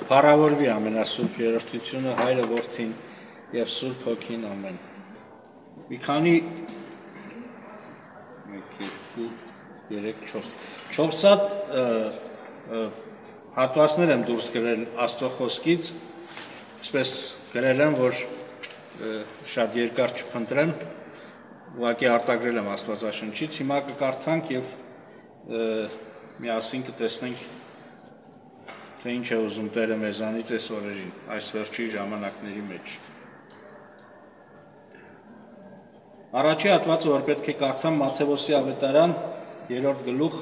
Փառավորվի ամենասուրբ երրորդությունը Հայրը Որդին եւ Սուրբ Հոգին ամեն։ Մի քանի 1 2 3 4 հատ հատվածներ եմ դուրս գրել Աստծո խոսքից, այսպես գրել եմ, որ շատ երկար չփնտրեմ, ուղղակի արտագրել եմ Աստվածաշնչից, հիմա կկարդանք եւ միասին կտեսնենք թե ինչ է ուզում Տերը մեզանից այս օրերին, այս վերջի ժամանակների մեջ։ Առաջի հատվածը, որ պետք է կարդամ, Մատթեոսի ավետարան 3-րդ գլուխ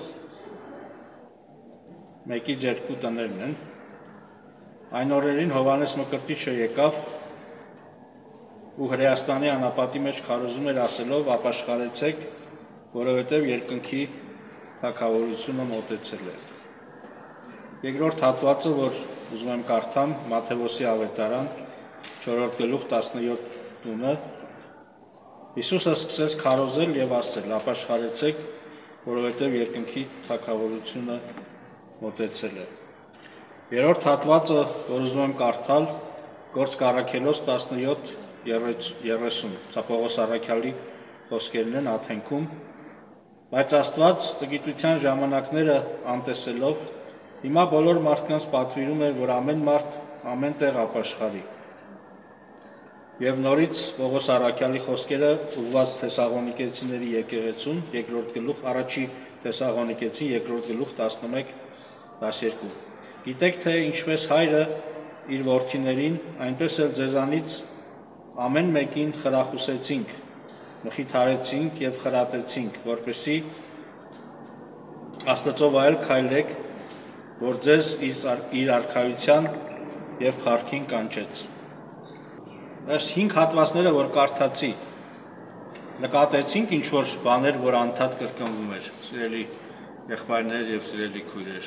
1-ից 2 տներն են։ Այն օրերին Հովհաննես Մկրտիչը եկավ ու Հրեաստանի անապատի մեջ քարոզում էր ասելով. «Ապաշխարեցեք, որովհետև երկնքի թագավորությունը մոտեցել է»։ Երկրորդ հատվածը, որ ուզում եմ կարդամ, Մատթեոսի ավետարան 4-րդ գլուխ 17 տունը, Հիսուսը սկսեց քարոզել եւ ասել. «Ապաշխարեցեք, որովհետև երկնքի թագավորությունը մոտեցել է»։ Երրորդ հատվածը, որ ուզում եմ կարդալ, Գործք առաքելոց 17:30, սա Պողոս առաքյալի խոսքերն են Աթենքում, բայց Աստված տգիտության ժամանակները անտեսելով հիմա բոլոր մարդկանց պատվիրում է, որ ամեն մարդ ամեն տեղ ապաշխարի։ Եվ նորից Պողոս առաքյալի խոսքերը ուղղված Թեսաղոնիկեցիների եկեղեցուն, 2-րդ գլուխ, առաջի Թեսաղոնիկեցին, 2-րդ գլուխ 11-12։ Գիտեք, թե ինչպես Հայրը իր որդիներին, այնպես էլ ձեզանից ամեն մեկին խրախուսեցինք, մխիթարեցինք եւ խրատեցինք, որպեսզի Աստծո վայել քայլեք, որ ձեզ իր արքայության եւ փառքին կանչեց։ Այս 5 հատվածները, որ կարդացի, նկատեցինք ինչ որ բաներ, որ անդադ կրկնվում էր, սիրելի եղբայրներ եւ սիրելի քույրեր։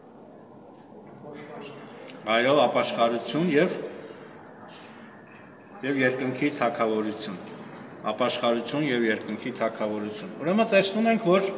Այո, ապաշխարություն եւ երկնքի թագավորություն։ Ապաշխարություն եւ երկնքի թագավորություն։ Ուրեմն տեսնում ենք, որ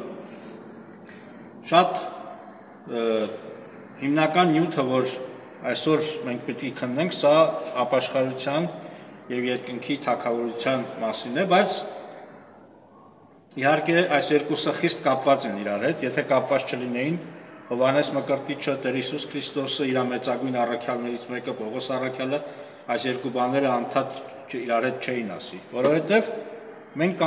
շատ հիմնական նյութը, որ այսօր մենք պետք է քննենք, սա ապաշխարության եւ երկնքի թագավորության մասին է, բայց իհարկե այս երկուսը խիստ կապված են իրար հետ, եթե կապված չլինեին, Հովհաննես Մկրտիչը, Տեր Հիսուս Քրիստոսը, իր մեծագույն առաքյալներից մեկը Պողոս առաքյալը, այս երկու բաները անդադ իրար հետ չէին ասի, որովհետեւ մենք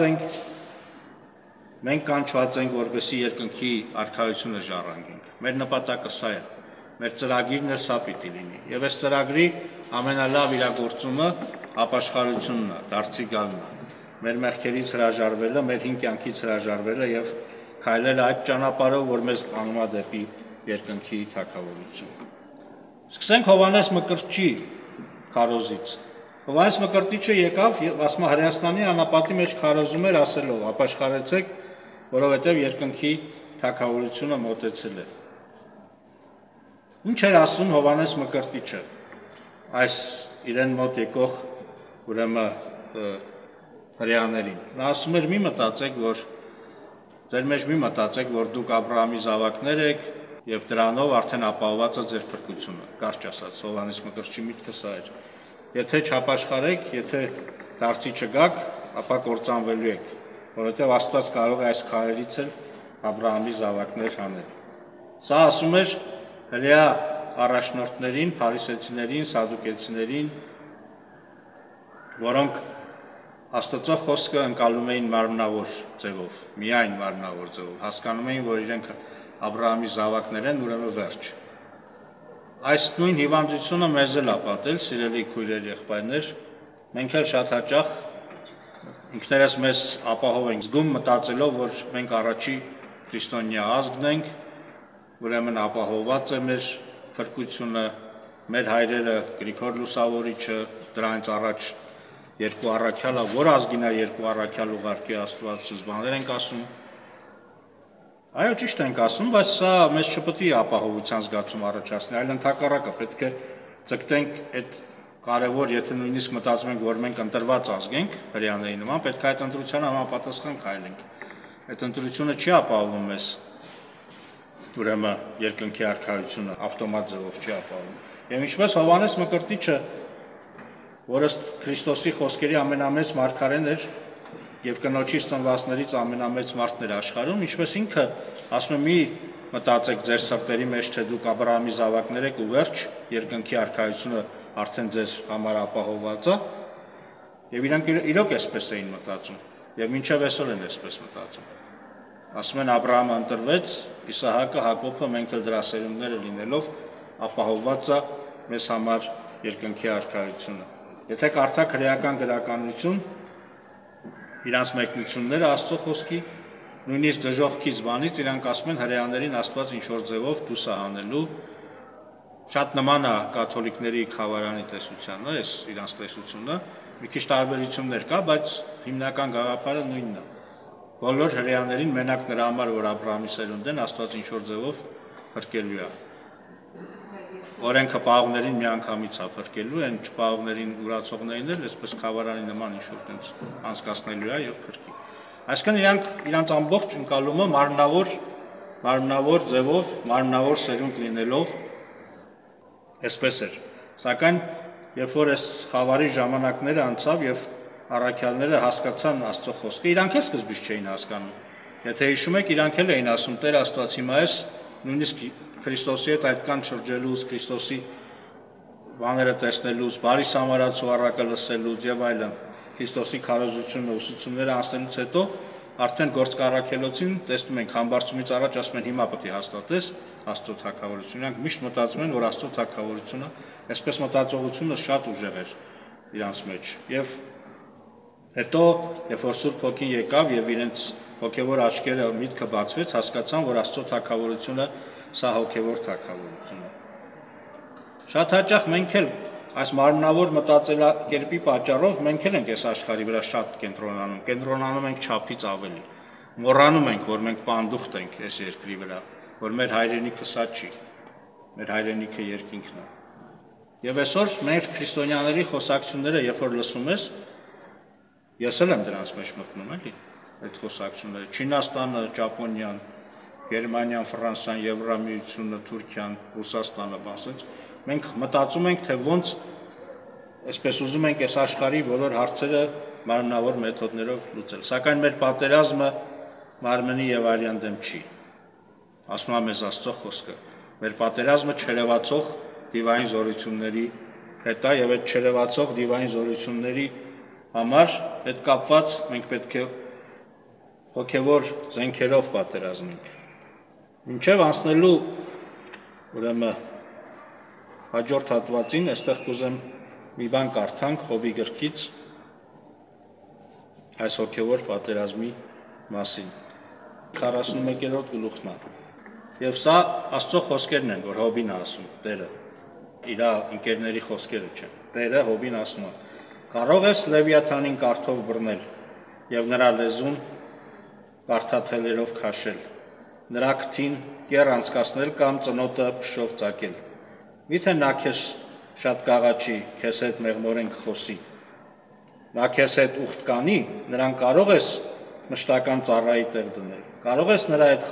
կանչված ենք, որպեսզի երկնքի արքայությունը ժառանգենք։ Մեր նպատակը սա է, մեր ծրագիրն էլ սա պիտի լինի։ Եվ այս ծրագրի ամենալավ իրագործումը ապաշխարությունն է, դարձի գալն է։ Մեր մեղքերից հրաժարվելը, մեր հին կյանքից հրաժարվելը եւ քայլել այդ ճանապարհով, որ մեզ տանում է դեպի երկնքի թագավորություն։ Սկսենք Հովհաննես Մկրտչի քարոզից։ Հովհաննես Մկրտիչը եկավ եւ ասում է Հրեաստանի անապատի մեջ քարոզում էր ասելով. «Ապաշխարեցեք, որովհետև երկնքի թագավորությունը մոտեցել է»։ Ինչ էր ասում Հովհաննես Մկրտիչը այս իրեն մոտ եկող ուրեմն հրեաներին։ Նա ասում էր. «Մի մտածեք, որ ձեր մեջ մի մտածեք, որ դուք Աբրահամի զավակներ եք եւ դրանով արդեն ապահովված է ձեր փրկությունը»։ Կարճ ասած, Հովհաննես Մկրտչի միտքը սա էր։ Եթե չապաշխարեք, եթե դարձի չգաք, ապա կործանվելու եք, որովհետեւ Աստված կարող է այս քարերից էլ Աբրահամի զավակներ անել։ Սա ասում էր հրեա առաջնորդներին, փարիսեցիներին, սադուկեցիներին, որոնք Աստծո խոսքը ընկալում էին մարմնավոր ձևով, միայն մարմնավոր ձևով, հասկանում էին, որ իրենք Աբրահամի զավակներ են, ուրեմն վերջ։ Այս նույն հիվանդությունը մեզ էլ է պատել, սիրելի քույրեր, եղբայրներ, մենք էլ շատ հաճախ ինքներս մեզ ապահով ենք զգում մտածելով, որ մենք առաջի քրիստոնյա ազգն ենք, ուրեմն ապահովված է մեր փրկությունը, մեր հայրերը Գրիգոր Լուսավորիչը, դրանից առաջ երկու առաքյալը, որ ազգին է երկու առաքյալ ուղարկի Աստված, բաներ ենք ասում։ Այո, ճիշտ ենք ասում, բայց սա մեզ չպետք է ապահովության զգացում առաջացնի, այլ ընդհակառակը պետք է ձգտենք այդ կարևոր, եթե նույնիսկ մտածում ենք, որ մենք ընտրված ազգ ենք, հրեաների նման, պետք է այդ ընտրությանը համապատասխան քայլենք։ Այդ ընտրությունը չի ապահովում մեզ ուրեմն երկնքի արքայությունը ավտոմատ ձևով չի ապահովում։ Եվ ինչպես Հովհաննես Մկրտիչը, որը Քրիստոսի խոսքերի ամենամեծ մարգարեն էր եւ կնոջից ծնվածներից ամենամեծ մարդն էր աշխարհում, ինչպես ինքը ասում է՝ մի մտածեք ձեր սրտերի մեջ, թե դուք Աբրահամի զավակներ եք ու վերջ երկնքի արքայությունը արդեն ձեզ համար ապահովված է, եւ իրանք իրոք էսպես էին մտածում, եւ մինչեւ այսօր են էսպես մտածում։ Ասում են Աբրահամը ընտրվեց, Իսահակը, Հակոբը, մենք էլ դրա սերունդները լինելով ապահովված է մեզ համար երկնքի արքայությունը։ Եթե կարդաք հրեական գրականություն, իրանց մեկնությունները Աստծո խոսքի, նույնիսկ դժոխքից բանից իրանք ասում են հրեաներին Աստված ինչ-որ ձևով դուրս է հանելու, շատ նման է կաթոլիկների խավարանի տեսությանը, այս իրանց տեսությունը, մի քիչ տարբերություններ կա, բայց հիմնական գաղափարը նույնն է։ Բոլոր հրեաներին մենակ նրա համար, որ Աբրահամի սերունդ են, Աստված ինչ-որ ձևով փրկելու է։ Օրենքը պահողներին միանգամից է փրկելու, այն չպահողներին ուրացողներին էլ այսպես խավարանի նման ինչ-որ տենց անցկացնելու է եւ փրկի։ Այսինքն իրանց ամբողջ ընկալումը մարմնավոր ձևով, մարմնավոր սերունդ լինելով այսպես էր։ Սակայն երբ որ այս խավարի ժամանակները անցավ եւ առաքյալները հասկացան Աստծո խոսքը, իրանք էլ սկզբից չէին հասկանում։ Եթե հիշում եք, իրանք էլ էին ասում՝ Տեր Աստված, հիմա ես նույնիսկ Քրիստոսի հետ այդքան շրջելուց, Քրիստոսի բաները տեսնելուց, բարի սամարացու առակը լսելուց եւ այլն, Քրիստոսի քարոզությունը, ուսուցումները անցնելուց հետո արդեն գործկառաքելոցին տեսնում ենք համբարձումից առաջ ասում են հիմա պետք է հաստատես Աստծո թագավորությունը։ Իրանք միշտ մտածում են, որ Աստծո թագավորությունը, այսպես մտածողությունը շատ ուժեղ էր իրանց մեջ։ Եվ հետո, երբ որ Սուրբ Հոգին եկավ եւ իրենց հոգեվոր աչքերը միտքը բացվեց, հասկացան, որ Աստծո թագավորությունը սա հոգեվոր թագավորություն է։ Շատ հաճախ մենք էլ այս մարմնավոր մտածելակերպի պատճառով մենք էլ ենք այս աշխարհի վրա շատ կենտրոնանում ենք չափից ավելի։ Մոռանում ենք, որ մենք պանդուխտ ենք այս երկրի վրա, որ մեր հայրենիքը սա չի, մեր հայրենիքը երկինքն է։ Եվ այսօր մեր քրիստոնյաների խոսակցությունները, երբ որ լսում ես, ես էլ եմ դրանց մեջ մտնում, էլի, այդ խոսակցությունները, Չինաստանը, Ճապոնիան, Գերմանիան, Ֆրանսիան, Եվրամիությունը, Թուրքիան, Ռուսաստանը, բացած, մենք մտածում ենք, թե ոնց այսպես ուզում ենք այս աշխարհի բոլոր հարցերը մարմնավոր մեթոդներով լուծել։ Սակայն մեր պատերազմը մարմնի եւ արյան դեմ չի։ Ասում է մեզ Աստծո խոսքը։ Մեր պատերազմը չերևացող դիվային զորությունների հետ է եւ այդ չերևացող դիվային զորությունների համար այդ կապված մենք պետք է հոգեվոր զենքերով պատերազմենք։ Մինչև անցնելու ուրեմն հաջորդ հատվածին այստեղ կուզեմ մի բան կարդանք Հոբի գրքից այս հոգեվոր պատերազմի մասին 41-րդ գլուխն է։ Եվ սա Աստծո խոսքերն են, որ Հոբին ասում, Տերը, իր ընկերների խոսքերը չեն։ Տերը Հոբին ասում է. կարող ես Լևիաթանին կարթով բռնել եւ նրա լեզուն կարթաթելերով քաշել, նրա քթին կեռ անցկացնել կամ ծնոտը փշով ծակել։ Միթե նա քեզ շատ կաղաչի, քեզ հետ մեղմորեն կխոսի, նա քեզ հետ ուխտ կանի, նրան կարող ես մշտական ծառայի տեղ դնել, կարող ես նրա հետ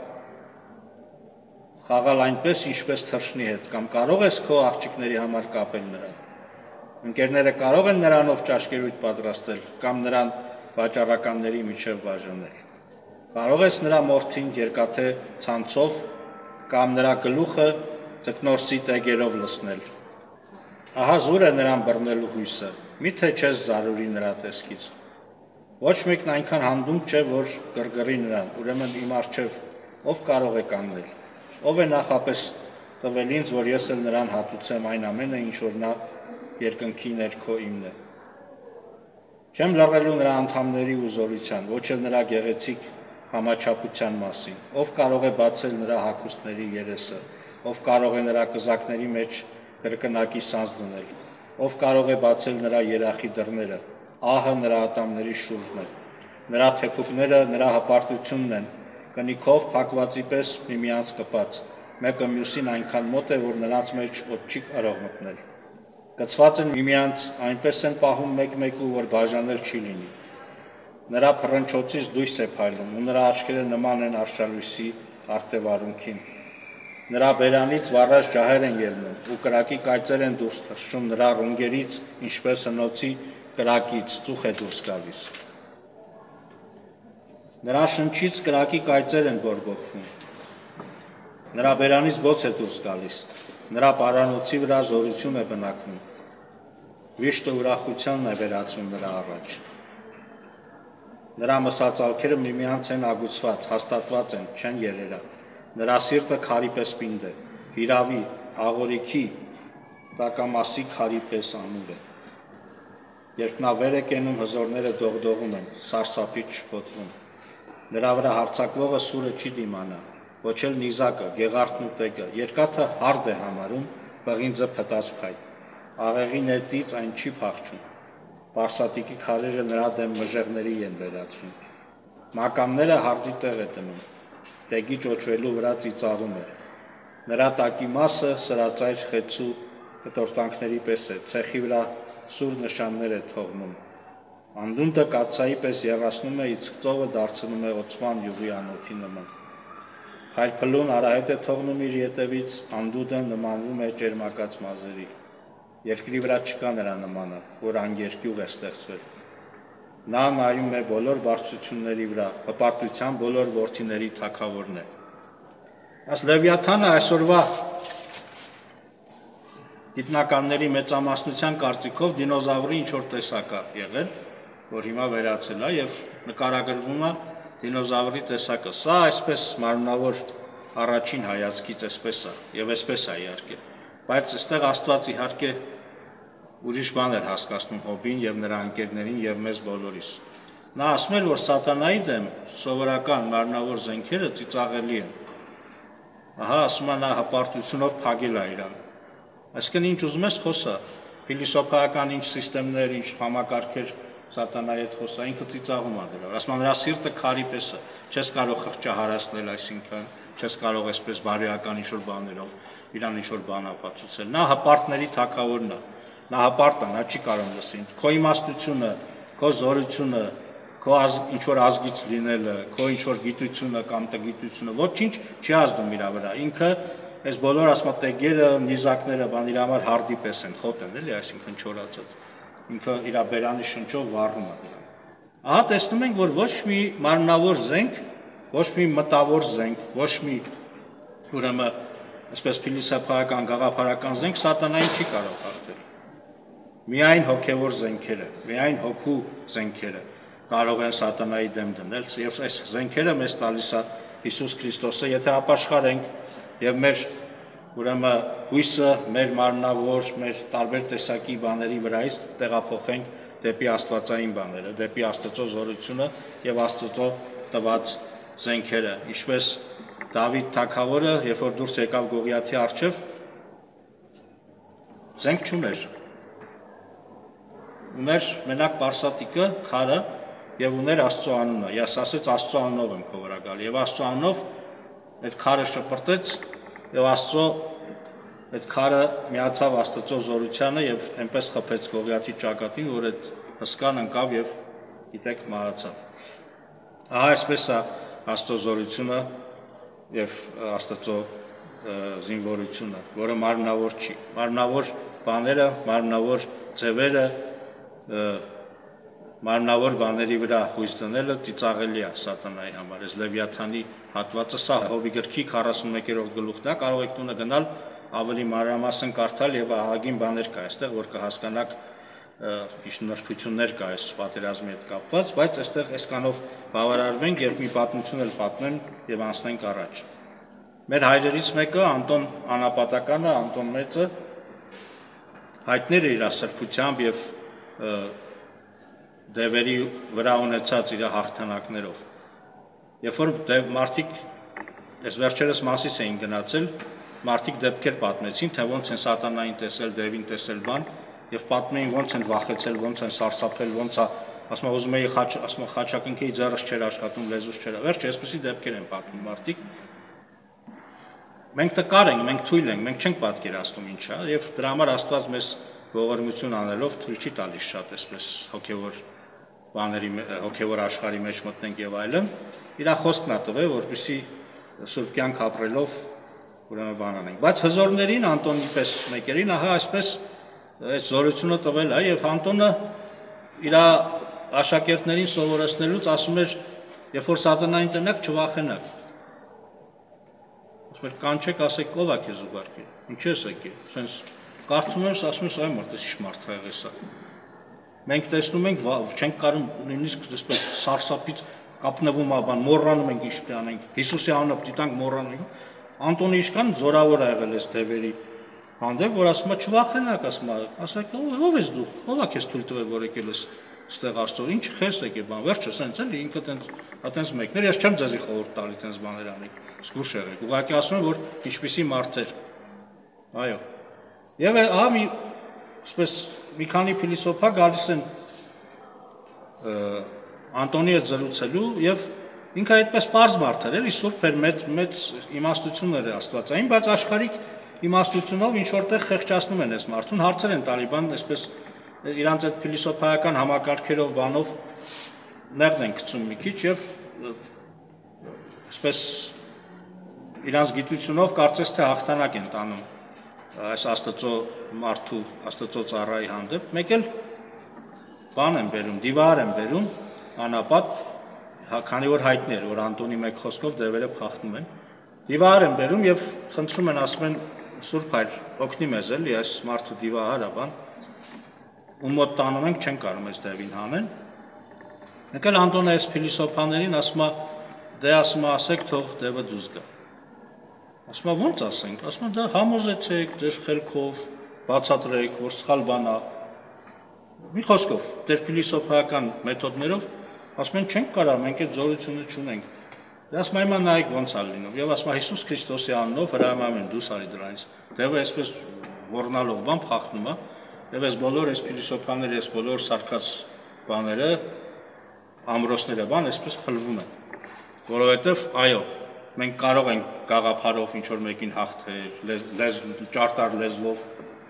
խաղալ այնպես, ինչպես թռչնի հետ, կամ կարող ես քո աղջիկների համար կապել նրան։ Ընկերները կարող են նրանով ճաշկերույթ պատրաստել կամ նրան վաճառականների միջև բաժանել։ Կարող ես նրա մորթին երկաթե ցանցով կամ նրա գլուխը ձկնորսի տեգերով լցնել։ Ահա զուր է նրան բռնելու հույսը, միթե չես զարուրի նրա տեսքից։ Ոչ մեկն այնքան հանդունկ չէ, որ գրգռի նրան, ուրեմն իմ առջև ով կարող է կանգնել, ով է նախապես տվել ինձ, որ ես էլ նրան հատուցեմ այն ամենը, ինչ որ նա երկնքի ներքո իմն է։ Չեմ լռելու նրա անդամների ու զորության, ոչ էլ նրա գեղեցիկ համաչափության մասին, ով կարող է բացել նրա հագուստների երեսը, ով կարող է նրա կզակների մեջ կրկնակի սանձ դնել, ով կարող է բացել նրա երախի դռները, ահը նրա ատամների շուրջն է, նրա թեփուկները նրա հպարտությունն են, կնիքով փակվածի պես միմյանց կպած, մեկը մյուսին այնքան մոտ է, որ նրանց մեջ օդ չի կարող մտնել։ Կցված են միմյանց, այնպես են պահում մեկ-մեկու, որ բաժանել չի լինի։ Նրա փռնչոցից դույս է փայլում, ու նրա աչքերը նման են արշալույսի արտևարունքին։ Նրա բերանից վառած ջահեր են ելնում ու կրակի կայծեր են դուրս թռչում նրա ռունգերից, ինչպես հնոցի կրակից ծուխ է դուրս գալիս։ Նրա շնչից կրակի կայծեր են բորբոքվում։ Նրա բերանից բոց է դուրս գալիս։ Նրա պարանոցի վրա զորություն է բնակվում։ Վիշտը ուրախությանն է վերածում նրա առաջ։ Նրա մսածալքերը միմյանց են ագուցված, հաստատված են, չեն երերա։ Նրա սիրտը քարի պես պինդ է, հիրավի, աղորիքի, տակամասի քարի պես ամուր է։ Երբ նա վեր է կենում, հզորները դողդողում են, սարսափից շփոթվում։ Նրա վրա հարձակվողը սուրը չի դիմանա, ոչ էլ նիզակը, գեղարդն ու տեգը, երկաթը հարդ է համարում, պղինձը փտած փայտ։ Աղեղի նետից այն չի փախչում։ Պարսատիկի քարերը նրա դեմ մժեղների են վերածվում։ Մականները հարդի տեղ է դնում։ Տեգի ճոճվելու վրա ծիծաղում է։ Նրա տակի մասը սրածայր խեցու կտորտանքների պես է, ցեխի վրա սուր նշաններ է թողնում։ Անդունդը կաթսայի պես եռացնում է, իսկ ծովը դարձնում է օծման յուղի անոթի նման։ Փայլփլուն արահետ է թողնում իր ետևից, անդունդը նմանվում է ճերմակած մազերի։ Երկրի վրա չկա նրա նմանը, որ անգերկյուղ է ստեղծվել։ Նա նայում է բոլոր բարձրությունների վրա, հպարտության բոլոր որդիների թագավորն է։ Այս Լևիաթանը այսօրվա գիտնականների մեծամասնության կարծիքով դինոզավրի ինչ-որ տեսակ է եղել, որ հիմա վերացել է եւ նկարագրվում է դինոզավրի տեսակը։ Սա այսպես մարմնավոր առաջին հայացքից այսպես է եւ այսպես է իհարկե, բայց այստեղ Աստված իհարկե ուրիշ բան էր հասկացնում Հոբին եւ նրա ընկերներին եւ մեզ բոլորիս։ Նա ասում էր, որ սատանայի դեմ սովորական մարմնավոր զենքերը ծիծաղելի են։ Ահա ասում է նա հպարտությունով փագել է իրան։ Այսինքն ինչ ուզում ես խոսա, փիլիսոփայական ինչ սիստեմներ, ինչ համակարգեր սատանայի հետ խոսա, ինքը ծիծաղում է դրա։ Ասում է նրա սիրտը քարի պես է, չես կարող խղճահարացնել, այսինքն չես կարող այսպես բարոյական ինչ-որ բաներով իրան ինչ-որ բան ապացուցել։ Նա հպարտների թագավորն է։ Նա հպարտ է, նա չի կարող լսին։ Քո իմաստությունը, քո զորությունը, քո ինչ-որ ազգից լինելը, քո ինչ-որ գիտությունը կամ տգիտությունը ոչինչ չի ազդում իր վրա։ Ինքը այս բոլոր ասма տեգերը, նիզակները, բան իր համար հարդի պես են, խոտ են, էլի, այսինքն չորացած։ Ինքը իր բերանի շնչով վառում է դրան։ Ահա տեսնում ենք, որ ոչ մի մարմնավոր զենք, ոչ մի մտավոր զենք, ոչ մի ուրեմն այսպես փիլիսոփայական գաղափարական զենք սատանային չի կարող հաղթել։ Միայն հոգևոր զենքերը, միայն հոգու զենքերը կարող են սատանայի դեմ դնել, եւ այս զենքերը մեզ տալիս է Հիսուս Քրիստոսը, եթե ապաշխարենք եւ մեր ուրեմն հույսը, մեր մարմնավոր, մեր տարբեր տեսակի բաների վրայից տեղափոխենք դեպի աստվածային բաները, դեպի Աստծո զորությունը եւ Աստծո տված զենքերը, ինչպես Դավիթ թագավորը, երբ որ դուրս եկավ Գողիաթի առջև, զենք չուներ։ Ուներ մենակ պարսատիկը, քարը եւ ուներ Աստծո անունը։ Ես ասեց Աստծո անունով եմ քո վրա գալ եւ Աստծո անունով այդ քարը շպրտեց եւ Աստծո այդ քարը միացավ Աստծո զորությանը եւ այնպես խփեց Գողիաթի ճակատին, որ այդ հսկան ընկավ եւ գիտեք մահացավ։ Ահա այսպես է Աստծո զորությունը եւ Աստծո զինվորությունը, որը մարմնավոր չի։ Մարմնավոր բաները, մարմնավոր ձևերը, մարմնավոր բաների վրա հույս դնելը ծիծաղելի է սատանայի համար։ Այս Լևիաթանի հատվածը սա Հոբի գրքի 41-րդ գլուխն է, կարող եք տունը գնալ ավելի մանրամասն կարդալ եւ ահագին բաներ կա այստեղ, որ կհասկանաք ինչ նրբություններ կա այս պատերազմի հետ կապված, բայց այստեղ այսքանով բավարարվենք եւ մի պատմություն էլ պատմեմ եւ անցնենք առաջ։ Մեր հայրերից մեկը Անտոն Անապատականը, Անտոն Մեծը հայտներ է իր սրբությամբ եւ դևերի վրա ունեցած իր հաղթանակներով։ Երբ որ մարդիկ այս վերջերս Մասիս էին գնացել, մարդիկ դեպքեր պատմեցին, թե ոնց են սատանային տեսել, դևին տեսել բան, եւ պատմեին ոնց են վախեցել, ոնց են սարսափել, ոնց է, ասում ուզում էի խաչակնքեի ձեռս չէր աշխատում, լեզուս չէր։ Վերջ այսպեսի դեպքեր են պատմում մարդիկ։ Մենք տկար ենք, մենք թույլ ենք, մենք չենք պատկերացնում ինչ է, եւ դրա համար Աստված մեզ ողորմություն անելով թույլ չի տալիս շատ այսպես հոգեվոր բաների, հոգեվոր աշխարհի մեջ մտնենք եւ այլն։ Իր խոսքն է տվել, որպեսզի Սուրբ կյանք ապրելով ուրեմն բան անենք։ Բայց հզորներին Անտոնի պես մեկերին ահա այսպես այս զորությունը տվել է եւ Անտոնը իր աշակերտներին սովորեցնելուց ասում էր, երբ որ սատանային տնակ չվախենաք։ Ասում էր կանչեք, ասեք ով է քեզ ուղարկել։ Ինչ ես եկել։ Սենց կարդում եմ, ասում ես այ մարդ, էս մարդ է եղես է։ Մենք տեսնում ենք, չենք կարող նույնիսկ այսպես սարսափից կապնվում ա բան, մոռանում ենք ինչ անենք։ Հիսուսի անունը դիտանք մոռանենք։ Անտոնի իշքան զորավոր ա եղել այս դևերի հանդեպ, որ ասում է չվախենաք, ասում է, ասեք ով ես դու, ով է քեզ թույլ տվել որ եկել ես ստեղ Աստծո, ինչ քեզ եկել բան, վերջը սենց էլի ինքը տենց մեկներ, ես չեմ ձեզի խորհուրդ տալի տենց բաներ անեք, զգուշ եղեք, ուղղակի ասում եմ, որ ինչպիսի մարդեր, այո, եւ ահա մի այսպես մի քանի փիլիսոփա գալիս են Անտոնի հետ զրուցելու եւ ինքը այդպես པարզ մարդ էր, էլի սուրբ էր, մեծ իմաստություններ է աստվածային, բայց աշխարհիկ իմաստությունով ինչ որտեղ խեղճացնում են այս մարդուն, հարցեր են տալիբան, այսպես իրանց այդ փիլիսոփայական համակարգերով բանով նեղն են գցում մի քիչ եւ այսպես իրանց գիտությունով կարծես թե հաղթանակ են տանում այս Աստծո մարդու, Աստծո ծառայի հանդեպ, մեկ էլ բան են բերում, դիվար են բերում, անապատ, քանի որ հայտնի էր, որ Անտոնի մեկ խոսքով դևերը փախնում են, դիվար են բերում եւ խնդրում են, ասում են Սուրբ Հայր, օգնի մեզ էլի այս մարդու դիվահար է բան, ում մոտ տանում ենք չեն կարող այս դևին հանեն։ Մեկ էլ Անտոնը այս փիլիսոփաներին ասում է, դե ասում է, ասեք թող դևը դուրս գա։ Ասում է ո՞նց ասենք, ասում է դա համոզեցեք ձեր խելքով, բացատրեք, որ սխալ բան է։ Մի խոսքով, դեր փիլիսոփայական մեթոդներով ասում են չենք կարող, մենք այդ զորությունը չունենք։ Դե ասում է հիմա նայեք ոնց է լինում։ Եվ ասում է Հիսուս Քրիստոսի անունով հրամայում եմ դուրս արի դրանից։ Դևը այսպես ոռնալով բան փախնում է։ Եվ այս բոլոր այս փիլիսոփաները, այս բոլոր սարկած բաները, ամրոցները բան այսպես փլվում են։ Որովհետև այո, մենք կարող ենք գաղափարով ինչ որ մեկին հաղթել, ճարտար լեզվով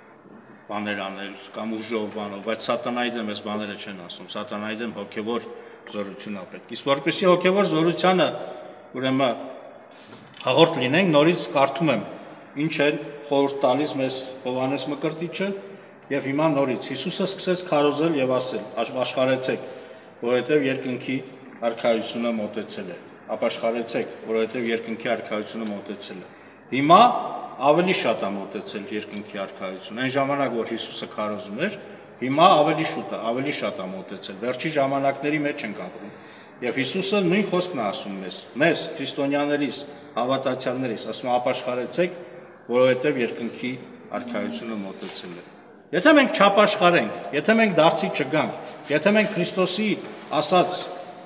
բաներ անել կամ ուժով բանով, բայց սատանայի դեմ այս բաները չեն ասում։ Սատանայի դեմ հոգևոր զորություն ա պետք։ Իսկ որպեսզի հոգևոր զորությանը ուրեմն հաղորդ լինենք, նորից կարդում եմ ինչ է խորհուրդ տալիս մեզ Հովհաննես Մկրտիչը եւ հիմա նորից Հիսուսը սկսեց քարոզել եւ ասել. Աշխարհեցեք, որովհետեւ երկնքի արքայությունը մոտեցել է։ Ապաշխարեցեք, որովհետեւ երկնքի արքայությունը մոտեցել է։ Հիմա ավելի շատ է մոտեցել երկնքի արքայությունը։ Այն ժամանակ որ Հիսուսը քարոզում էր, հիմա ավելի շուտ է, ավելի շատ է մոտեցել։ Վերջի ժամանակների մեջ ենք ապրում։ Եվ Հիսուսը նույն խոսքն է ասում մեզ քրիստոնյաներիս, հավատացյալներիս, ասում է ապաշխարեցեք, որովհետև երկնքի արքայությունը մոտեցել է։ Եթե մենք չապաշխարենք, եթե մենք դարձի չգանք, եթե մենք Քրիստոսի ասած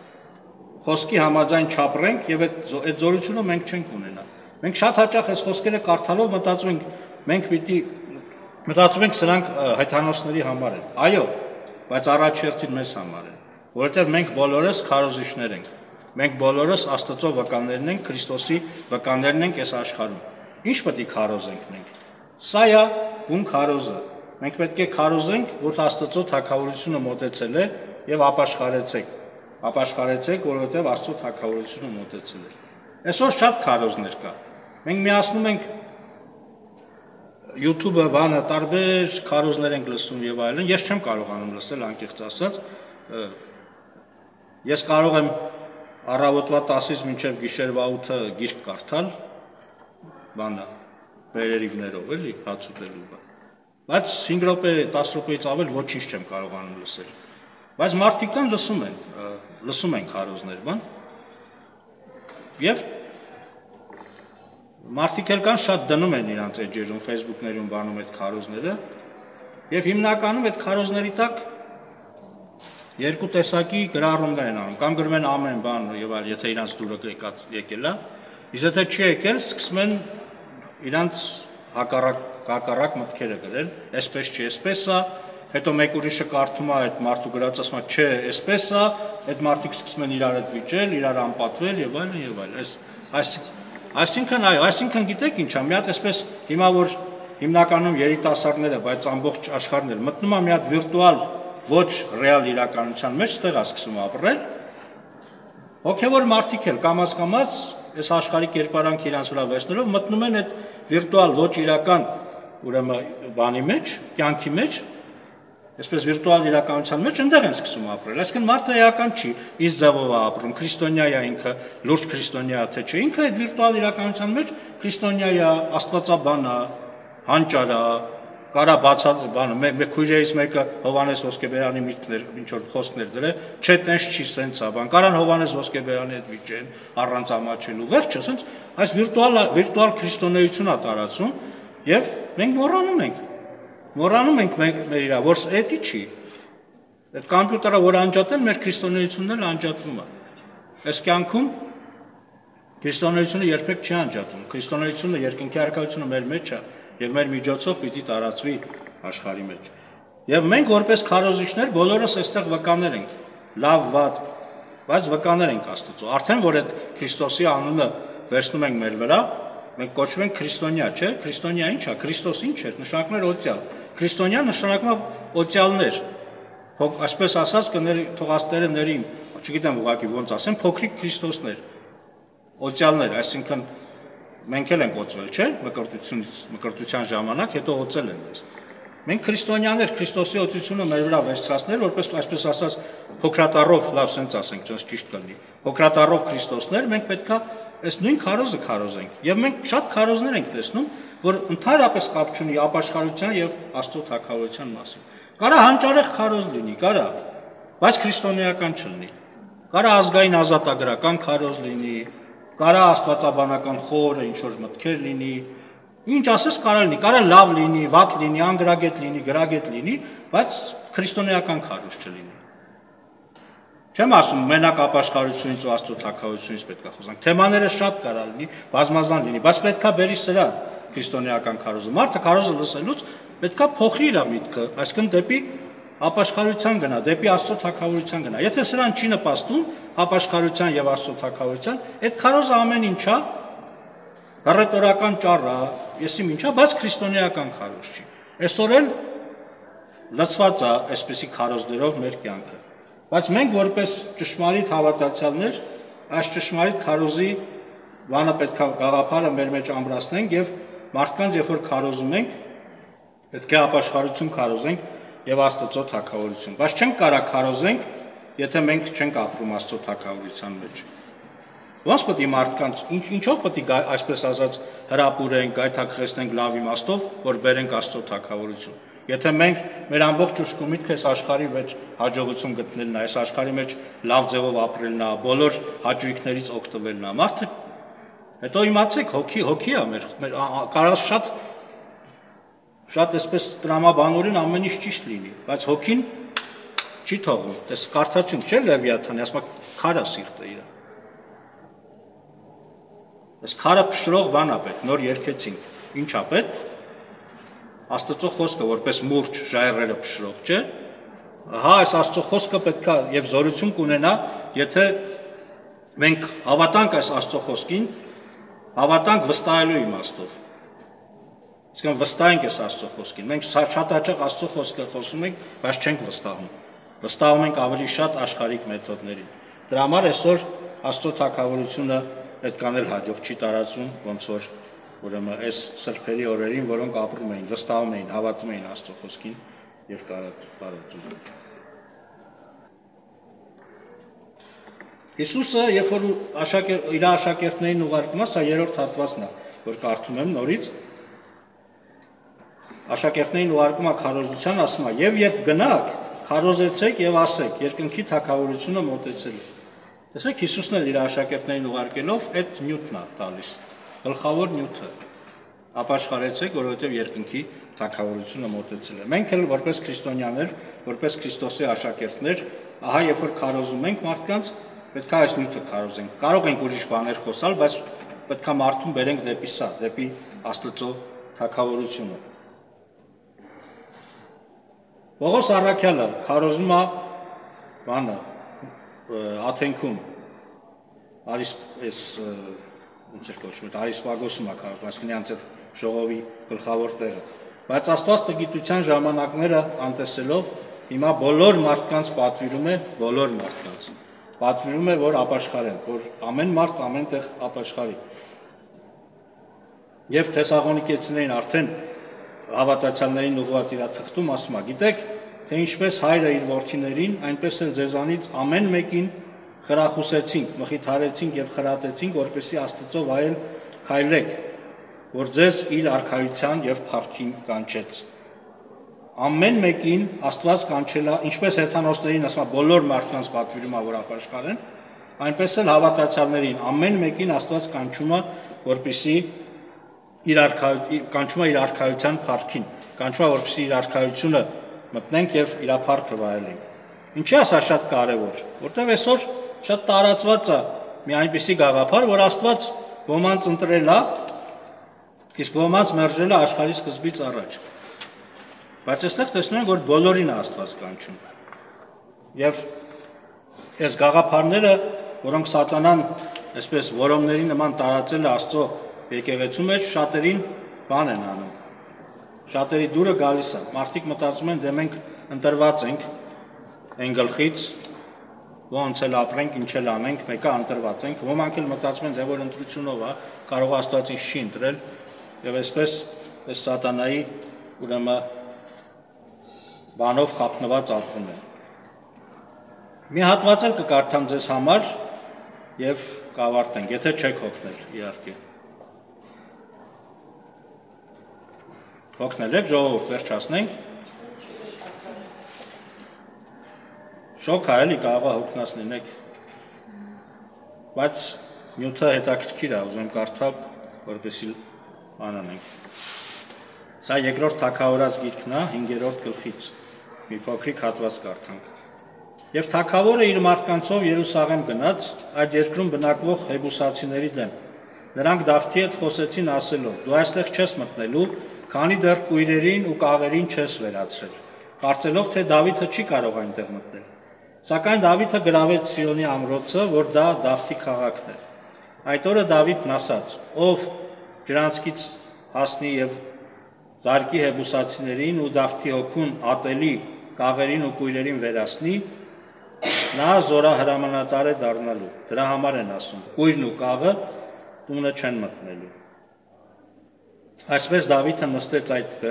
խոսքի համաձայն չապրենք եւ այդ զորությունը մենք չենք ունենա։ Մենք շատ հաճախ այս խոսքերը կարդալով մտածում ենք, մենք պիտի մտածում ենք սրանք հայթանոսների համար են։ Այո, բայց առաջերտին մեզ համար են, որովհետեւ մենք բոլորս քարոզիչներ ենք։ Մենք բոլորս Աստծո վկաներն ենք, Քրիստոսի վկաներն ենք այս աշխարհում։ Ինչ պետք է քարոզենք մենք։ Սա է բուն քարոզը։ Մենք պետք է քարոզենք, որ Աստծո թագավորությունը մոտեցել է եւ ապաշխարեցեք։ Ապաշխարեցեք, որովհետեւ Աստծո թագավորությունը մոտեցել է։ Այսօր շատ քարոզներ կա։ Մենք միացնում ենք YouTube-ը, բանը, տարբեր քարոզներ ենք լսում եւ այլն։ Ես չեմ կարողանում լսել անկեղծ ասած։ Ես կարող եմ առավոտվա 10-ից մինչև գիշերվա 8-ը գիրք կարդալ, բանը, վերերիվներով էլի, հաց ուտելու բան։ Բայց 5 րոպե, 10 րոպեից ավել ոչինչ չեմ կարողանում լսել։ Բայց մարդիկ կան լսում են քարոզներ, բան։ Եվ մարդիկ էլ կան շատ դնում են իրանց էջերում, Facebook-ներում բանում այդ քարոզները, եւ հիմնականում այդ քարոզների տակ երկու տեսակի գրառումներ են անում, կամ գրում են ամեն բան եւ այլ, եթե իրանց դուրը եկել է, իսկ եթե չի եկել, սկսում են իրանց հակառակ մտքերը գրել, այսպես չի, այսպես է, հետո մեկ ուրիշը կարդում է այդ մարդու գրած, ասում է, չէ, այսպես է, այդ մարդիկ սկսում են իրար հետ վիճել, իրար անպատվել եւ այլն եւ այլն։ Այսինքն այո, այսինքն գիտեք ինչ է, մի հատ այսպես հիմա որ հիմնականում երիտասարդները, բայց ամբողջ աշխարհն էլ մտնում է մի հատ վիրտուալ ոչ ռեալ իրականության մեջ ստեղ է սկսում ապրել, հոգևոր մարդիկ էլ կամաց-կամաց այս աշխարհի կերպարանք իրանց վրա վերցնելով մտնում են այդ վիրտուալ ոչ իրական ուրեմն բանի մեջ, կյանքի մեջ, այսպես վիրտուալ իրականության մեջ ընդեղ են սկսում ապրել։ Այսինքն մարդը էական չի, իսկ ձևով է ապրում, քրիստոնյա է ինքը, լուրջ քրիստոնյա է թե չէ, ինքը այդ վիրտուալ իրականության մեջ քրիստոնյա է, աստվածաբան է, հանճար է, կարա բացալ բանը, մեկ քույրերից մեկը Հովանես Ոսկեբերյանի միտքներ, ինչ որ խոսքներ դրել, չէ, տենց չի, սենց է, բան, կարան Հովանես Ոսկեբերյանի հետ վիճեն, առանց ամաչելու, վերջը, սենց այս վիրտուալ քրիստոնեություն է տարածում, եւ մենք մոռանում ենք մեր իրա, որ էդի չի։ Այդ կոմպյուտերը, որ անջատեն, մեր քրիստոնեությունն էլ անջատվում է։ Այս կյանքում քրիստոնեությունը երբեք չի անջատվում։ Քրիստոնեությունը երկնքի առաքելությունը մեր մեջ է եւ մեր միջոցով պիտի տարածվի աշխարհի մեջ։ Եվ մենք որպես քարոզիչներ բոլորս այստեղ վկաներ ենք, լավ, վատ, բայց վկաներ ենք Աստծո։ Արդեն որ այդ Քրիստոսի անունը վերցնում ենք մեր վրա, մենք կոչվում ենք քրիստոնյա, չէ՞։ Քրիստոնյա ի՞նչ է, Քրիստոս ի՞նչ է, նշանակում է օծյալ։ Քրիստոնյա նշանակում է օծյալներ։ Այսպես ասած թողաստերը ների, չգիտեմ ուղղակի ոնց ասեմ, փոքրիկ Քրիստոսներ, օծյալներ, այսինքն մենք էլ ենք օծվել, չէ՞, մկրտության ժամանակ, հետո օծել են մեզ։ Մենք քրիստոնյաներ, Քրիստոսի օծությունը մեր վրա վերցրածներ, որպես այսպես ասած փոքրատառով, լավ սենց ասենք, ճիշտ կլինի։ Փոքրատառով Քրիստոսներ, մենք պետքա այս նույն քարոզը քարոզենք։ Եվ մենք շատ քարոզներ ենք տեսնում, որ ընդհանրապես կապ չունի ապաշխարության եւ Աստծո թագավորության մասին։ Կարա հանճարեղ քարոզ լինի, կարա, բայց քրիստոնեական չլինի։ Կարա ազգային ազատագրական քարոզ լինի, կարա աստվածաբանական խորը ինչ որ մտքեր լինի, ինչ ասես կարա լինի, կարա լավ լինի, վատ լինի, անգրագետ լինի, գրագետ լինի, բայց քրիստոնեական քարոզ չլինի։ Չեմ ասում մենակ ապաշխարությունից ու Աստծո թագավորությունից պետք է խոսանք։ Թեմաները շատ կարա լինի, բազմազան լինի, բայց պետքա բերի սրա քրիստոնեական քարոզը։ Մարդը քարոզը լսելուց պետքա փոխի իր միտքը, այսինքն դեպի ապաշխարության գնա, դեպի Աստծո թագավորության գնա։ Եթե սրան չի նպաստում ապաշխարության եւ Աստծո թագավորության, այդ քարոզը ամեն ինչ է, հռետորական ճառ է, եսի ինչա, բայց քրիստոնեական քարոզ չի։ Այսօր էլ լցված է այսպիսի քարոզներով մեր կյանքը։ Բայց մենք որպես ճշմարիտ հավատացյալներ այս ճշմարիտ քարոզի բանը պետք է գաղափարը մեր մեջ ամրացնենք եւ մարդկանց երբ որ քարոզում ենք պետք է ապաշխարություն քարոզենք եւ Աստծո թագավորություն։ Բայց չենք կարա քարոզենք, եթե մենք չենք ապրում Աստծո թագավորության մեջ։ Ոնց պետք է մարդկանց ինչով պետք է այսպես ասած հրապուրենք, գայթակղեցնենք լավ իմաստով, որ բերենք Աստծո թագավորություն։ Եթե մենք մեր ամբողջ ուշքի միտքը այս աշխարհի մեջ հաջողություն գտնելն է, այս աշխարհի մեջ լավ ձևով ապրելն է, բոլոր հաճույքներից օգտվելն է, մարդը հետո իմացեք հոգի է մեր կարող շատ այսպես տրամաբանորեն ամեն ինչ ճիշտ լինի, բայց հոգին չի թողում, դες կարդացում չէ Լևիաթանի, ասում քարա սիրտը իր։ Այս քարը փշրող բան է պետք, նոր երկեցինք, ինչ է պետք։ Աստծո խոսքը որպես մուրճ ժայռերը փշրող, չէ՞։ Հա, այս Աստծո խոսքը պետք է եւ զորություն կունենա, եթե մենք հավատանք այս Աստծո խոսքին, հավատանք վստահելու իմաստով։ Իսկ վստահենք այս Աստծո խոսքին։ Մենք շատ հաճախ Աստծո խոսքը խոսում ենք, բայց չենք վստահում։ Վստահում ենք ավելի շատ աշխարհիկ մեթոդներին։ Դրա համար այսօր Աստծո թագավորությունը այդքան էլ հաջող չի տարածվում, ոնց որ ուրեմն այս սրբերի օրերին, որոնք ապրում էին, վստահում էին, հավատում էին Աստծո խոսքին եւ տարածում էին։ Հիսուսը, երբ որ իր աշակերտներին ուղարկում է, սա երրորդ հատվածն է, որ կարդում եմ նորից, աշակերտներին ուղարկում է քարոզության, ասում է. «Եվ երբ գնաք, քարոզեցեք եւ ասեք, երկնքի թագավորությունը մոտեցել է»։ Տեսեք, Հիսուսն էլ իր աշակերտներին ուղարկելով այդ նյութն է տալիս, գլխավոր նյութը։ Ապաշխարեցեք, որովհետեւ երկնքի թագավորությունը մոտեցել է։ Մենք էլ որպես քրիստոնյաներ, որպես Քրիստոսի աշակերտներ, ահա երբ որ քարոզում ենք մարդկանց, պետք է այս նյութը քարոզենք։ Կարող ենք ուրիշ բաներ խոսալ, բայց պետք է մարդուն բերենք դեպի սա, դեպի Աստծո թագավորությունը։ Պողոս առաքյալը քարոզում է բանը Աթենքում ոնց է կոչվում, Արիսպագոսում է քարոզում, այսինքն նրանց այդ ժողովի գլխավոր տեղը։ Բայց Աստված տգիտության ժամանակները անտեսելով հիմա բոլոր մարդկանց պատվիրում է, բոլոր մարդկանց։ պատվիրում է, որ ապաշխարեն, որ ամեն մարդ ամենտեղ ապաշխարի։ Եվ Թեսաղոնիկեցիներին արդեն հավատացյալներին ուղղված իր թղթում ասում է. գիտեք, թե ինչպես հայրը իր որդիներին, այնպես էլ ձեզանից ամեն մեկին խրախուսեցինք, մխիթարեցինք եւ խրատեցինք, որպեսզի Աստծո վայել քայլեք, որ ձեզ իր արքայության եւ փառքին կանչեց։ Ամեն մեկին Աստված կանչել է, ինչպես հեթանոսներին ասում է, բոլոր մարդկանց պատվիրում է, որ ապաշխարեն, այնպես էլ հավատացյալներին ամեն մեկին Աստված կանչում է, որպեսզի կանչում է իր արքայության փառքին, կանչում է, որպեսզի իր արքայությունը մտնենք եւ իր փառքը վայելենք։ Ինչի՞ է սա շատ կարեւոր, որտեղ այսօր շատ տարածված է մի այնպիսի գաղափար, որ Աստված ոմանց ընտրել է, իսկ ոմանց մերժել է աշխարհի սկզբից առաջ։ Բայց այստեղ տեսնում ենք, որ բոլորին է Աստված կանչում։ Եվ այս գաղափարները, որոնք սատանան այսպես որոմների նման տարածել է Աստծո եկեղեցու մեջ, շատերին բան են անում։ Շատերի դուրը գալիս է։ Մարդիկ մտածում են, դե մենք ընտրված ենք այն գլխից, ոնց էլ ապրենք, ինչ էլ անենք, մեկը ընտրված ենք։ Ոմանք էլ մտածում են, դե որ ընտրությունով է, կարող Աստված ինձ չի ընտրել, եւ այսպես այս սատանայի ուրեմն բանով խափնված ապրում են։ Մի հատված էլ կկարդամ ձեզ համար եւ կավարտենք, եթե չեք հոգնել, իհարկե։ Հոգնել եք, ժողովուրդ, վերջացնենք։ Շոկ է, էլի կարող է հոգնած լինեք, բայց նյութը հետաքրքիր է, ուզում կարդալ, որպեսզի անանենք։ Սա երկրորդ թագավորաց գիրքն է, 5-րդ գլխից, մի փոքրիկ հատված կարդանք։ Եվ թագավորը իր մարդկանցով Երուսաղեմ գնաց, այդ երկրում բնակվող հեբուսացիների դեմ։ Նրանք Դավթի հետ խոսեցին ասելով. դու այստեղ չես մտնելու, քանի դեռ կույրերին ու կաղերին չես վերացրել, կարծելով թե Դավիթը չի կարող այնտեղ մտնել։ Սակայն Դավիթը գրավեց Սիոնի ամրոցը, որ դա Դավթի քաղաքն է։ Այդ օրը Դավիթն ասաց. ով ջրանցքից հասնի եւ զարկի հեբուսացիներին ու Դավթի հոգուն ատելի կաղերին ու կույրերին վերացնի, նա զորահրամանատար է դառնալու։ Դրա համար են ասում. կույրն ու կաղը տունը չեն մտնելու։ Այսպես Դավիթը նստեց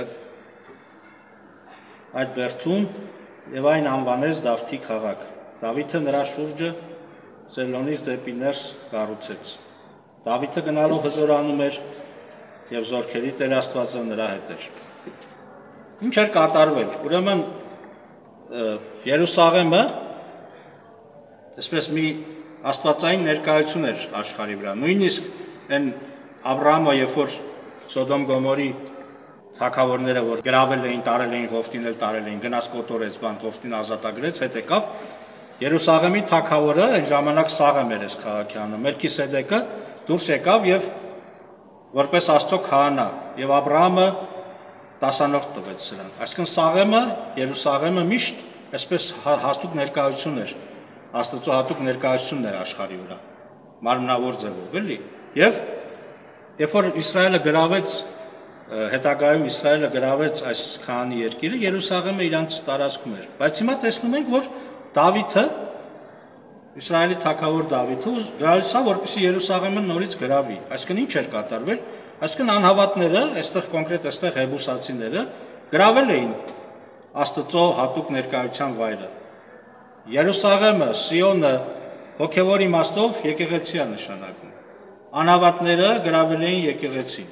այդ բերդում եւ այն անվանեց Դավթի քաղաք։ Դավիթը նրա շուրջը Սելոնից դեպի ներս կառուցեց։ Դավիթը գնալով հզորանում էր եւ զորքերի Տեր Աստվածը նրա հետ էր։ Ինչ էր կատարվել։ Ուրեմն Երուսաղեմը այսպես մի աստվածային ներկայություն էր աշխարհի վրա։ Նույնիսկ այն Աբրահամը, երբ որ Սոդոմ Գոմորի թագավորները, որ գրավել էին, տարել էին, Ղովտին էլ տարել էին, գնաց կոտորեց, բան Ղովտին ազատագրեց, հետ եկավ Երուսաղեմի թագավորը, այն ժամանակ Սաղեմ էր այս քաղաքի անունը, Մելքիսեդեկը դուրս եկավ եւ որպես Աստծո քահանա եւ Աբրահամը դասանորդ տվեց սրան։ Այսինքն Սաղեմը, Երուսաղեմը միշտ այսպես հաստուկ ներկայություն էր, Աստծո հատուկ ներկայությունն էր աշխարհի վրա, մարմնավոր ձևով, էլի։ Եվ երբ որ Իսրայելը գրավեց, հետագայում Իսրայելը գրավեց այս քահանի երկիրը, Երուսաղեմը իրանց տարածքում էր։ Բայց հիմա տեսնում ենք, որ Դավիթը, Իսրայելի թագավոր Դավիթը գալիս է, որպեսզի Երուսաղեմը նորից գրավի։ Այսինքն ինչ էր կատարվել։ Այսինքն անհավատները, այստեղ կոնկրետ այստեղ հեբուսացիները գրավել էին Աստծո հատուկ ներկայության վայրը։ Երուսաղեմը, Սիոնը հոգևոր իմաստով եկեղեցի է նշանակում։ Անհավատները գրավել էին եկեղեցին։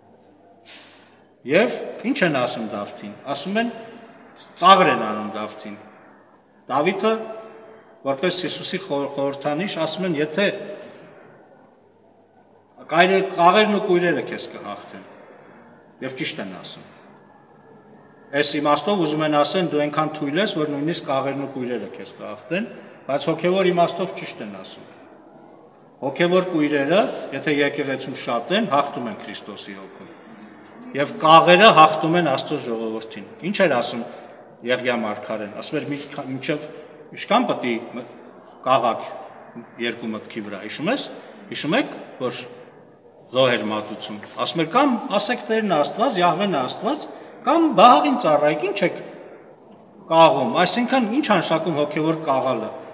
Եվ ինչ են ասում Դավթին։ Ասում են ծաղր են անում Դավթին։ Դավիթը որպես Հիսուսի խորհրդանիշ ասում են, եթե կաղերն ու կույրերը քեզ կհաղթեն, եւ ճիշտ են ասում։ Այս իմաստով ուզում են ասեն, դու այնքան թույլ ես, որ նույնիսկ կաղերն ու կույրերը քեզ կհաղթեն, բայց հոգևոր իմաստով ճիշտ են ասում։ Հոգևոր կույրերը, եթե եկեղեցում շատ են, հաղթում են Քրիստոսի հոգուն։ Եվ կաղերը հաղթում են Աստծո ժողովրդին։ Ինչ էր ասում Եղիա մարգարեն, ասում էր մինչև ինչքան պետք է կաղաք երկու մտքի վրա, հիշում եք, որ զոհեր մատուցում, ասում էր կամ ասեք Տերն Աստված, Յահվեն Աստված, կամ Բահաղին ծառայեք, ինչ եք կաղում, այսինքն ինչ անշակում հոգևոր կաղալը,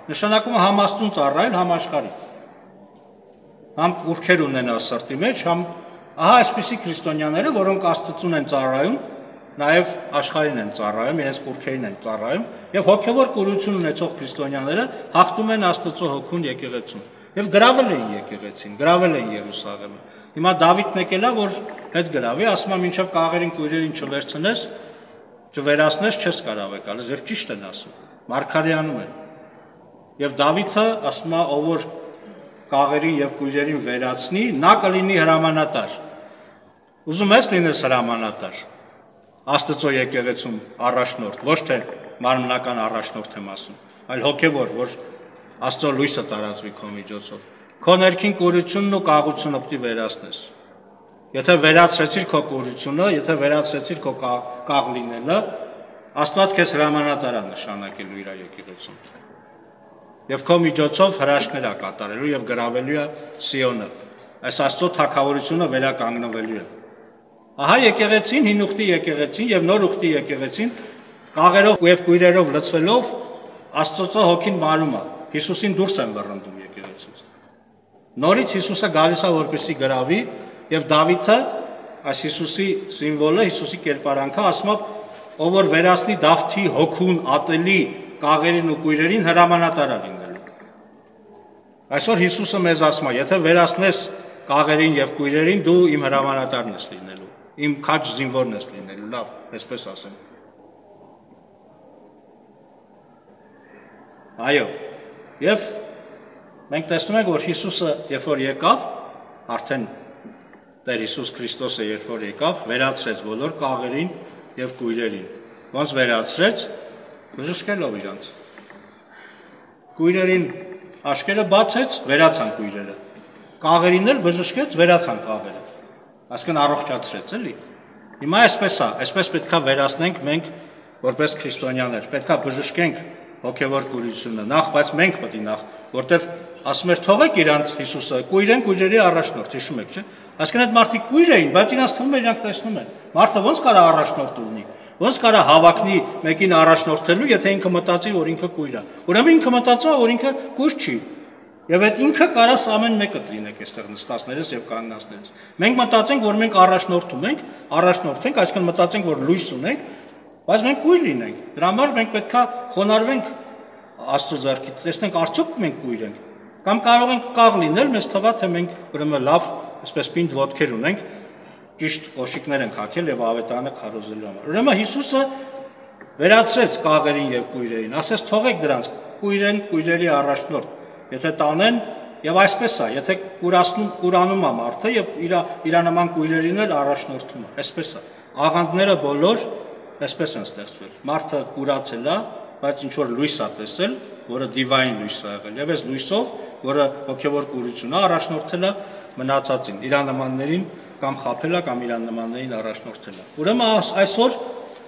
Նշանակում է համ Աստծուն ծառայել, համ աշխարհին։ Համ ուրքեր ունենալ սրտի մեջ, համ ահա այսպիսի քրիստոնյաները, որոնք Աստծուն են ծառայում, նաև աշխարհին են ծառայում, իրենց ուրքերին են ծառայում, եւ հոգեվոր կուրություն ունեցող քրիստոնյաները հաղթում են Աստծո հոգուն եկեղեցուն։ Եվ գրավել էին եկեղեցին, գրավել էին Երուսաղեմը։ Հիմա Դավիթն եկել է, որ հետ գրավի, ասում է մինչև կաղերին կույրերին չվերցնես, չվերացնես, չես կարող եկալ, եւ ճիշտ են ասում։ Մարգարեանում են։ Եվ Դավիթը ասում է, ով որ կաղերին եւ կույրերին վերացնի, նա կլինի հրամանատար։ Ուզում ես լինես հրամանատար։ Աստծո եկեղեցում առաջնորդ, ոչ թե մարմնական առաջնորդ եմ ասում, այլ հոգեվոր, որ Աստծո լույսը տարածվի քո միջոցով։ Քո ներքին կուրությունն ու կաղությունը պետք է վերացնես։ Եթե վերացրեցիր քո կուրությունը, եթե վերացրեցիր քո կաղ լինելը, Աստված քեզ հրամանատար է նշանակելու իր եկեղեցում։ Եվ քո միջոցով հրաշքներ է կատարելու եւ գրավելու է Սիոնը։ Այս Աստծո թագավորությունը վերականգնվելու է։ Ահա եկեղեցին, հին ուխտի եկեղեցին եւ նոր ուխտի եկեղեցին կաղերով եւ կույրերով լցվելով Աստծո հոգին մարում է։ Հիսուսին դուրս են բռնտում եկեղեցից։ Նորից Հիսուսը գալիս է որպեսզի գրավի եւ Դավիթը այս Հիսուսի սիմվոլը, Հիսուսի կերպարանքը ասում է, ով որ վերացնի Դավթի հոգուն ատելի կաղերին ու կույրերին հրամանատար է լինելու։ Այսօր Հիսուսը մեզ ասում է, եթե վերացնես կաղերին եւ կույրերին, դու իմ հրամանատարն ես լինելու, իմ քաջ զինվորն ես լինելու, լավ, այսպես ասեմ։ Այո, եւ մենք տեսնում ենք, որ Հիսուսը, երբ որ եկավ, արդեն Տեր Հիսուս Քրիստոսը, երբ որ եկավ, վերացրեց բոլոր կաղերին եւ կույրերին։ Ոնց վերացրեց, բժշկելով իրանց։ Կույրերին աշկերը բացեց, վերացան կույրերը։ Կաղերին էլ բժշկեց, վերացան կաղերը։ Այսինքն առողջացրեց, էլի։ Հիմա այսպես պետքա վերացնենք մենք որպես քրիստոնյաներ, պետքա բժշկենք հոգևոր կուրությունը նախ, բայց մենք պետք է նախ, որտեվ ասում էր թողեք իրանց Հիսուսը, կույրեն կույրերի առաջնորդ, հիշում եք, չէ՞։ Այսինքն այդ մարդիկ կույր էին, բայց իրանց թվում էր իրանք տեսնում են։ Մարդը ոնց կարա առաջնորդ ունի, ոնց կարա հավակնի մեկին առաջնորդելու, եթե ինքը մտածի, որ ինքը կույր է։ Ուրեմն ինքը մտածա, որ ինքը կույր չի։ Եվ այդ ինքը կարաս ամեն մեկը լինեք այստեղ նստածներս եւ կանգնածներս։ Մենք մտածենք, որ մենք առաջնորդում ենք, առաջնորդենք, այսինքն մտածենք, որ լույս ունենք, բայց մենք կույր լինենք։ Դրա համար մենք պետքա խոնարհվենք Աստծո ձեռքից, տեսնենք արդյոք մենք կույր ենք։ Կամ կարող ենք կաղ լինել, մեզ թվա թե մենք ուրեմն լավ, այսպես պինդ ոտքեր ունենք, ճիշտ կոշիկներ ենք հագել եւ ավետարանը քարոզելու համար։ Ուրեմն Հիսուսը վերացրեց կաղերին եւ կույրերին, ասես թողեք դրանց, կույրեն, կույրերի առաջնորդ, եթե տանեն եւ այսպես է, եթե կուրանում է մարդը եւ իր նման կույրերին էլ առաջնորդում է, այսպես է։ Աղանդները բոլոր այսպես են ստեղծվել։ Մարդը կուրացել է, բայց ինչ որ լույս է տեսել, որը դիվայն լույս է եղել, եւ այս լույսով, որը հոգեվոր կուրություն է, առաջնորդել է մնացածին, իր նմաններին կամ խաբել է, կամ իր նմաններին առաջնորդել է։ Ուրեմն այսօր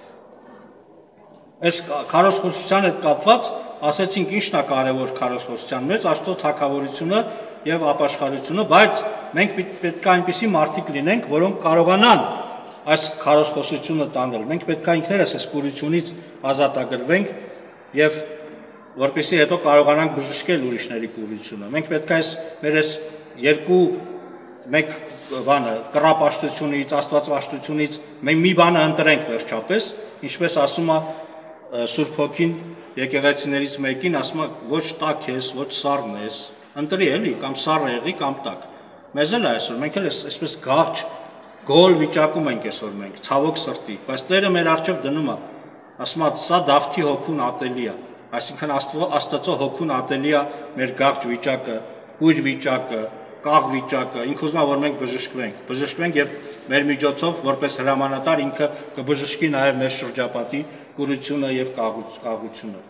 այս քարոզխոսության հետ կապված ասեցինք ինչն է կարևոր քարոզխոսության մեջ, Աստծո թագավորությունը եւ ապաշխարությունը, բայց մենք պետք է այնպիսի մարդիկ լինենք, որոնք կարողանան այս քարոզխոսությունը տանել։ Մենք պետք է ինքներս այս կուրությունից ազատագրվենք եւ որպեսզի հետո կարողանանք բժշկել ուրիշների կուրությունը։ Մենք պետք է մեր այս երկու մեկ բանը կռապաշտությունից, աստվածաշտությունից մենք մի բանը ընտրենք վերջապես, ինչպես ասում է Սուրբ Հոգին եկեղեցիներից մեկին, ասում է ոչ տաք ես, ոչ սառն ես, ընտրի էլի, կամ սառը եղի, կամ տաք։ Մեզ էլ այսօր մենք էլ այսպես գաղջ գոլ վիճակում ենք այսօր մենք, ցավոք սրտի, բայց Տերը մեր առջև դնում է, ասում է սա Դավթի հոգուն ատելի է, այսինքն Աստծո հոգուն ատելի է մեր գաղջ վիճակը, կույր վիճակը, կաղ վիճակը, ինքը ուզում է որ մենք բժշկվենք եւ մեր միջոցով որպես հրամանատար ինքը կբժշկի նաեւ մեր շրջապատի կուրությունը եւ կաղությունը։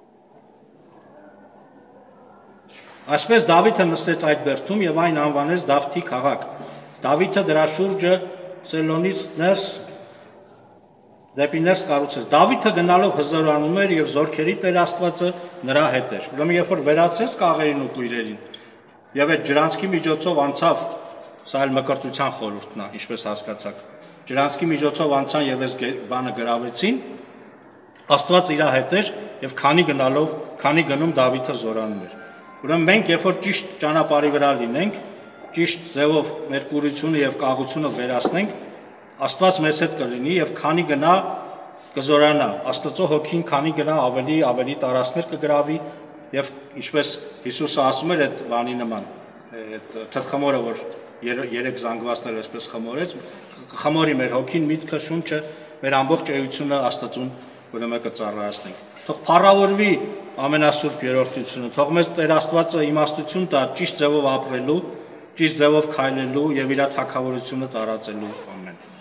Այսպես Դավիթը նստեց այդ բերդում եւ այն անվանեց Դավթի քաղաք։ Դավիթը դրա շուրջը Սելոնից ներս դեպի ներս կառուցեց։ Դավիթը գնալով հզորանում էր եւ զորքերի Տեր Աստվածը նրա հետ էր։ Ուրեմն երբ որ վերացրեց կաղերին ու կույրերին եւ այդ ջրանցքի միջոցով անցավ, սա էլ մկրտության խորհուրդն է, ինչպես հասկացաք։ Ջրանցքի միջոցով անցան եւ այս բանը գրավեցին, Աստված իր հետ էր եւ քանի գնում Դավիթը զորանում էր։ Ուրեմն մենք երբ որ ճիշտ ճանապարհի վրա լինենք, ճիշտ ձևով մեր կուրությունը եւ կաղությունը վերացնենք, Աստված մեզ հետ կլինի եւ քանի գնա կզորանա, Աստծո հոգին քանի գնա ավելի տարածքներ կգրավի եւ ինչպես Հիսուսը ասում էր այդ բանի նման, այդ թրխմորը որ երեք զանգվածներ այսպես խմորեց, խմորի մեր հոգին, միտքը, շունչը, մեր ամբողջ էությունը Աստծուն ուրեմն կծառայացնենք։ Թող փառավորվի ամենասուրբ երրորդությունը, թող մեզ Տեր Աստվածը իմաստություն տա ճիշտ ձևով ապրելու, ճիշտ ձևով քայլելու եւ իր թագավորությունը տարածելու։ Ամեն։